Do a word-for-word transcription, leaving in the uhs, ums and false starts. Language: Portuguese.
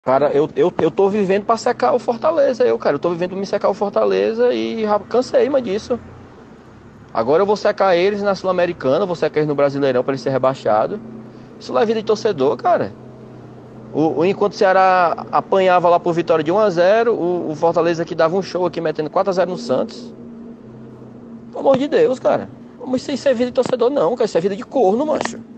Cara, eu, eu, eu tô vivendo pra secar o Fortaleza, eu, cara. Eu tô vivendo pra me secar o Fortaleza e já cansei, mas disso. Agora eu vou secar eles na Sul-Americana, vou secar eles no Brasileirão pra eles serem rebaixados. Isso não é vida de torcedor, cara. O, o- enquanto o Ceará apanhava lá por vitória de um a zero, o, o Fortaleza aqui dava um show aqui metendo quatro a zero no Santos. Pelo amor de Deus, cara. Mas isso é vida de torcedor, não, cara. Isso é vida de corno, macho.